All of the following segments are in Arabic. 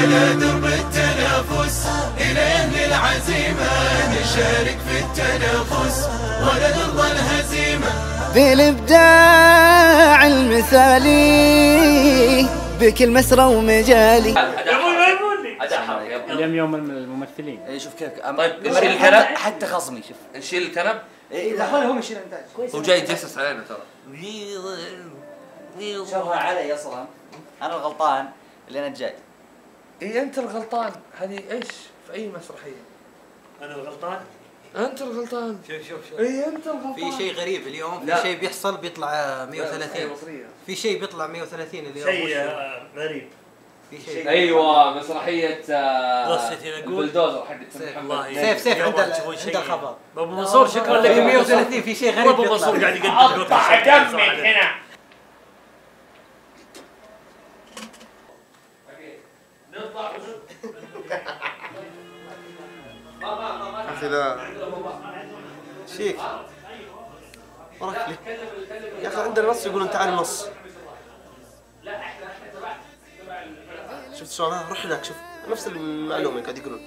على درب التنافس إلين العزيمة نشارك في التنافس ولا نرضى الهزيمة. ذي الإبداع المثالي بكل مسرى ومجالي. اليوم يوم الممثلين. اي شوف كيف. طيب نشيل الكنب حتى خصمي شوف. نشيل الكنب. اي لا هو يشيل انت كويس. هو جاي يتجسس علينا ترى. شوفها علي اصلا. انا الغلطان اللي انا الجاي. اي انت الغلطان. هذه ايش؟ في اي مسرحيه؟ انا الغلطان؟ انت الغلطان. شوف اي انت الغلطان. في شيء غريب اليوم، في شيء بيحصل بيطلع 130. في شيء بيطلع 130 اليوم. شيء غريب. في شيء. ايوه مسرحيه البلدوزر حقت محمد. سيف عند الخبر. ابو منصور شكرا لك. 130 في شيء غريب. ابو منصور قاعد يقدم قطع دمك هنا. اخي لا شيك وراك لي يا اخي عندنا نص يقولون تعال نص. شفت شلون؟ روح هناك شوف نفس المعلومه قاعد يقولون.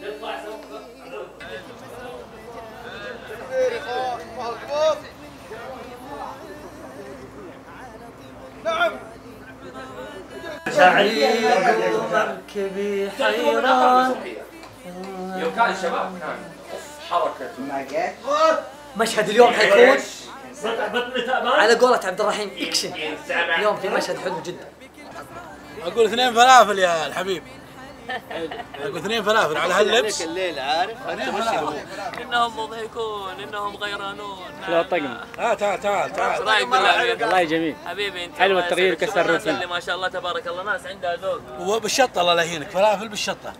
نعم مركبي حيران. يوم كان الشباب كان حركته مشهد اليوم حيكون بطني تعبان. على قولة عبد الرحيم اكشن. اليوم في مشهد حلو جدا. اقول 2 فلافل يا الحبيب. اقول 2 فلافل على هاللبس. الليل عارف انهم مضحكون انهم غيرانون. حلو الطقم. تعال ايش رايك بالله؟ والله جميل. حبيبي انت حلو التغيير كسر الروتين. اللي ما شاء الله تبارك الله ناس عندها ذوق. وبالشطه الله لا يهينك، فلافل بالشطه.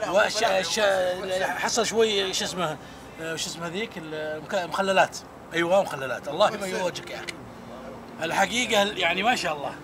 حصل شوي شو اسمه ذيك المخللات. ايوه مخللات. الله ما يوجهك يا اخي. الحقيقه يعني ما شاء الله.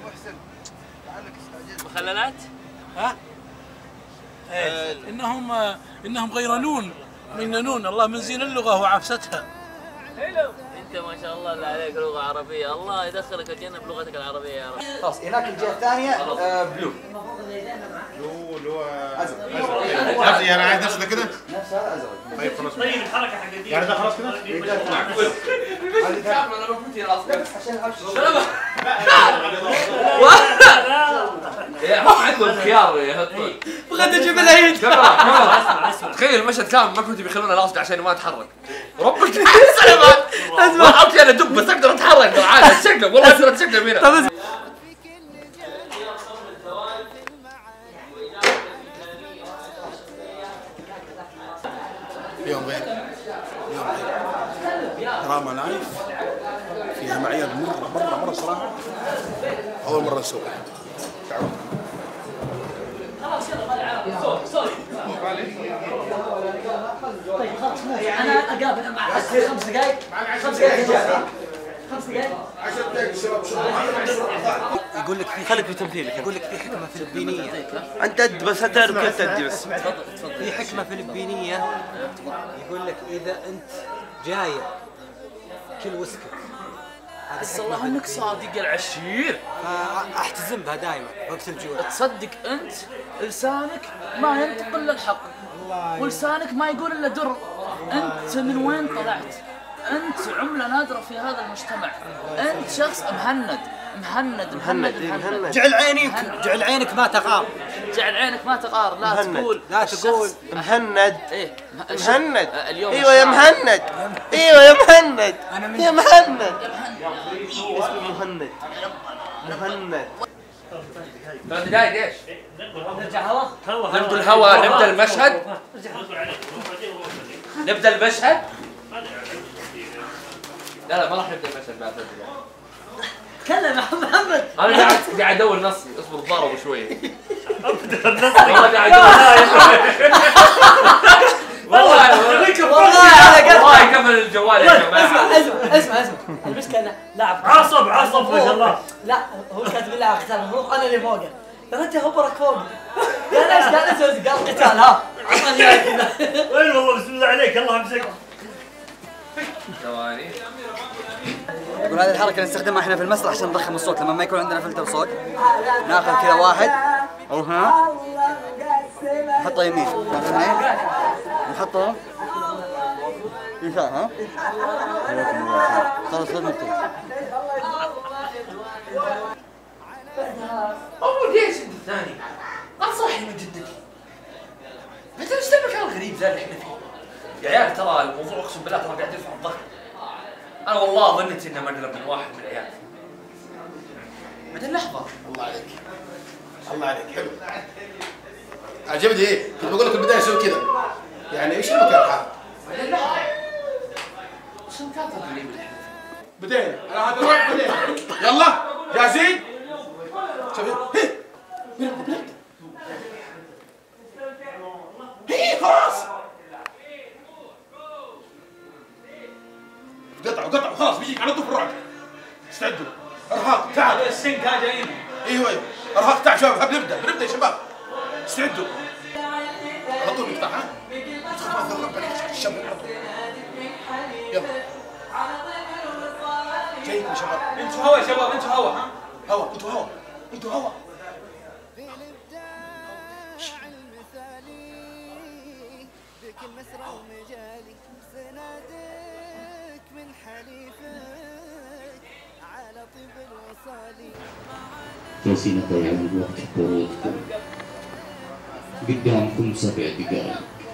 مخللات؟ ها؟ ايه انهم غيرانون مننون. الله من زين اللغه وعفستها. حلو. انت ما شاء الله اللي عليك لغه عربيه، الله يدخلك الجنه بلغتك العربيه يا رب. خلاص هناك الجهه الثانيه بلو. بلو ازرق. يعني عايز نفس ده كده؟ نفس هذا ازرق. طيب خلاص. طيب الحركه حق دي يعني ده خلاص كده؟ معقول. كامل انا بفوت راسك. عشان ابشر. يا ما عندهم خيار يحطون. بغيت اجيب العيد. اسمع تخيل المشهد كامل ما كنت بيخلونا راسك عشان ما اتحرك. ربك سلامات. اسمع اوكي انا دب بس اقدر اتحرك عادي اتشقلب والله اقدر اتشقلب هنا. يوم غير دراما لايف فيها معيار مرة صراحة أول مرة نسويها. خلاص يلا سوري. طيب خلاص انا اقابل مع 5 دقائق. 5 دقائق. 5 دقائق. 10 دقائق شباب. يقول لك في خليك في تمثيلك. يقول لك في حكمه فلبينيه. أنت بس تعرف كيف تدي بس. في حكمه فلبينيه يقول لك اذا انت جاية كل وسكك. بس الله انك صادق يا العشير. احتزم بها دائما وقت الجوع. تصدق انت لسانك ما ينطق الا الحق ولسانك ما يقول الا در. انت من وين طلعت؟ انت عمله نادره في هذا المجتمع. انت شخص مهند. جعل عينك ما تغار. جعل عينك ما تغار. لا تقول مهند. ايه مهند. اليوم ايوه يا مهند. ايوه يا مهند. يا مهند. اسمه مهند. 3 دقائق ايش؟ نرجع هوا. نبدا الهوا. نبدا المشهد. نبدا المشهد. لا ما راح نبدا المشهد بعد 3 دقائق. تكلم يا محمد. انا قاعد ادور نصي. اصبر ضاربوا شوي. والله قاعد ادور. والله قبل الجوال يا جماعه. اسمع المشكله انه لاعب عصب ما شاء الله. لا هو كاتب لي لاعب قتال مو انا اللي فوقه. يا رجل هبرك فوقي. قال ايش قال اسوي؟ قال قتال ها. وين والله بسم الله عليك الله يمسك. ثواني. يقول هذه الحركة نستخدمها احنا في المسرح عشان نضخم الصوت لما ما يكون عندنا فلتر صوت. ناخذ كذا واحد اروح هنا نحطها يمين اثنين نحطها يسار ها؟ خلاص خذ نقطة. اول ليش انت الثاني؟ انصحني من جدتي. متى ايش المكان الغريب ذا اللي احنا فيه؟ يا عيال ترى الموضوع اقسم بالله ترى قاعد يرفع الضغط. انا والله ظنيت انه مقلب من واحد من العيال. بعدين لحظة. الله عليك. الله عليك حلو. عجبني ايه؟ كنت بقول لك البداية سوي كذا. يعني ايش المكان هذا؟ بعدين لحظة. ايش المكان الغريب اللي احنا فيه؟ بدينا. انا هذا روح بدينا. يلا جاهزين؟ شوفي. هي خلاص. قطعوا خلاص بيجيك على طول في الرعد. استعدوا. ارهاق تعال. السنك ها جايين. ايوه ارهاق تعال شباب بنبدا يا شباب. استعدوا. على طول نقطع ها؟ ادخل ما ذرب عليك الشباب على طول. يلا. جايكم يا شباب. انتوا هوا يا شباب انتوا هوا ها؟ هوا انتوا هوا. بكل مسرى ومجالي سنادك من حليفك على طيب الوصالي. جالسين نضيع الوقت بوقتكم قدامكم 7 دقائق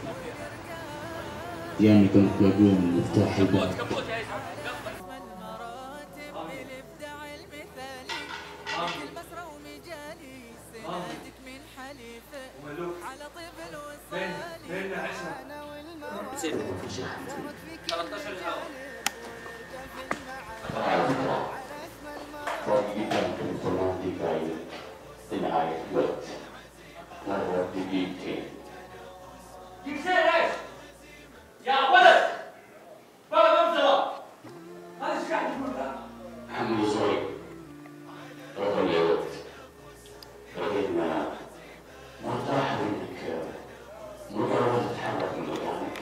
يعني تلاقون مفتاح الباب. يا ولد بلا ممزرة هذا ايش قاعد تقول ذا؟ حمد زوي رغم الوقت رغم مرتاح منك مجرد تتحرك من مكانك.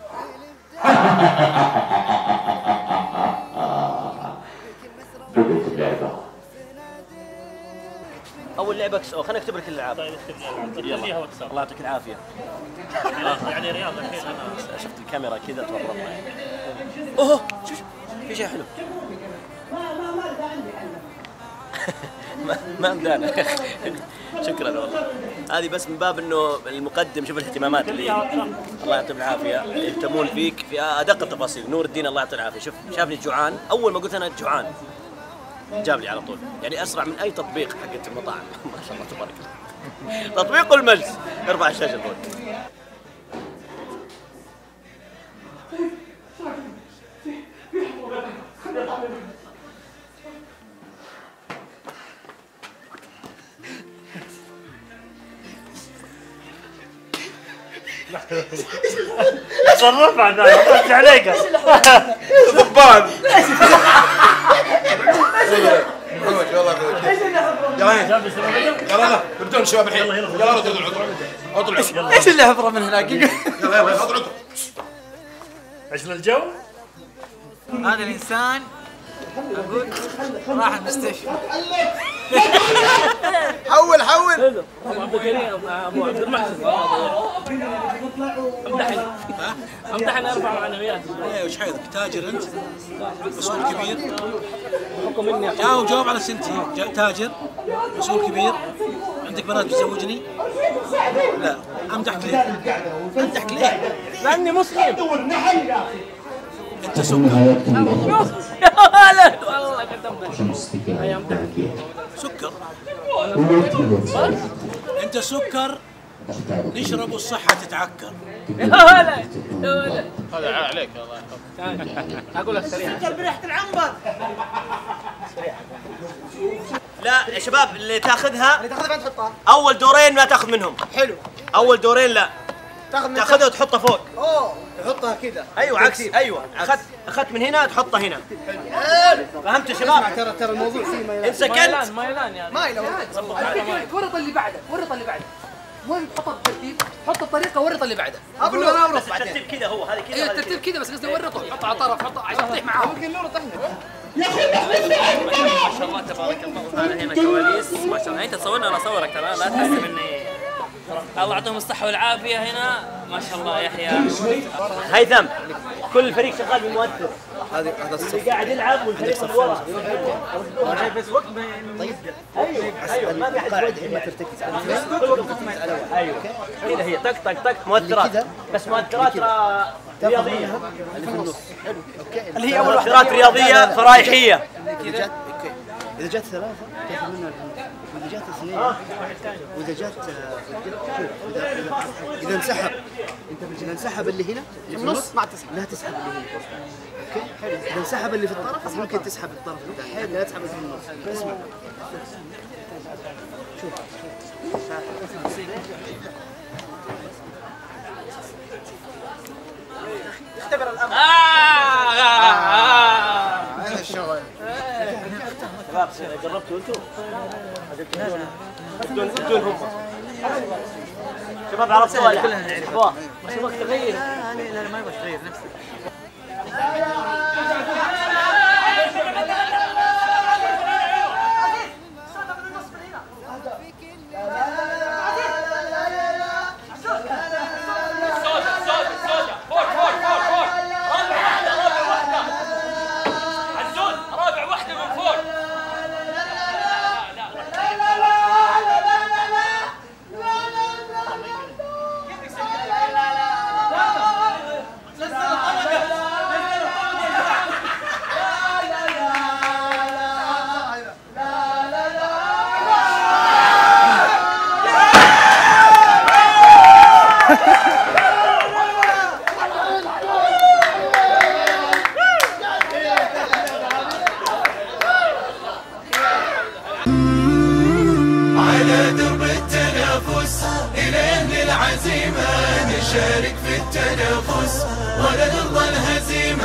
بدأت اللعبة. اول لعبه اكسو خليني اكتب لك الالعاب. طيب اكتب لي العاب. يلا الله يعطيك العافيه. يعني رياض الحين انا شفت الكاميرا كذا تورطنا. اوه شوف في شيء حلو. ما مدانا. شكرا والله. هذه بس من باب انه المقدم شوف الاهتمامات اللي الله يعطيه العافيه يهتمون فيك في ادق التفاصيل. نور الدين الله يعطيه العافيه شوف شافني جوعان اول ما قلت انا جوعان جاب لي على طول يعني اسرع من اي تطبيق حقت المطاعم. ما شاء الله تبارك الله. تطبيق المجلس ارفع الشاشه فوق. تصرف عنا طلعت عليك ضبان. يلا بدون شباب الحين يلا اطلعوا ايش اللي عبره من هناك؟ يلا اطلعوا. عشنا الجو. هذا الانسان اقول راح المستشفى. حول ابو عبد الكريم ابو عبد المحسن امدحني اربع معنويات. ايه وش حيثك تاجر انت؟ مسؤول كبير؟ حكم مني جاوب على سنتي. تاجر مسؤول كبير عندك بنات تزوجني؟ لا امدحك ليه؟ لاني مسلم. انت سكر. لا والله قدمت سكر. انت سكر نشرب والصحة تتعكر. لا هذا عليك الله يحفظك. اقول لك سريع سكر بريحة العنبر. لا يا شباب اللي تاخذها فين تحطها؟ اول دورين ما تاخذ منهم. حلو. اول دورين لا تاخذها وتحطها فوق. اوه تحطها كذا. ايوه عكس ايوه اخذت من هنا تحطها هنا. فهمت يا شباب؟ ترى الموضوع فيه ميلان. انسكنت مايلان يعني مايلان. ورط اللي بعده وين تحط الترتيب؟ حط الطريقه ورط اللي بعده. قبل لا نورط بعدين. الترتيب كذا هو هذه كذا. ايوه الترتيب كذا بس قصدي ورطه حط على طرف حط عشان تطيح معاهم. ممكن نورط احنا. ما شاء الله تبارك الله. هذا هنا كواليس ما شاء الله. انت تصورني ولا اصورك ترى لا تحسب اني الله يعطيهم الصحة والعافية هنا ما شاء الله يحيى. هيثم كل الفريق شغال بمؤثر. هذا الصف اللي قاعد يلعب والفريق اللي ورا. بس وقت ما ايوه ما في احد ما ترتكز ايوه كذا هي طق طق طق مؤثرات بس مؤثرات رياضيه اللي في النص. اللي هي اول مؤثرات رياضيه فرايحيه. إذا جت ثلاثة تاخذ منها وإذا جت اثنين وإذا جت إذا انسحب إذا انسحب اللي هنا في النص ما تسحب لا تسحب اللي هنا. أوكي حلو. إذا انسحب اللي في الطرف ممكن تسحب الطرف الثاني لا تسحب اللي في النص. اسمع شوف اختبر الامر. هذا الشغل. شباب جربتوا انتم؟ بدون هم شباب عرفتوا ولا؟ عرفتوها بس يبغاك تغير. لا ما يبغى تغير نفسك. على درب التنافس إليه العزيمة نشارك في التنافس ولا نرضى الهزيمة.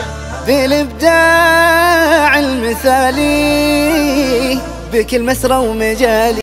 بالإبداع المثالي بكل مسرى ومجالي.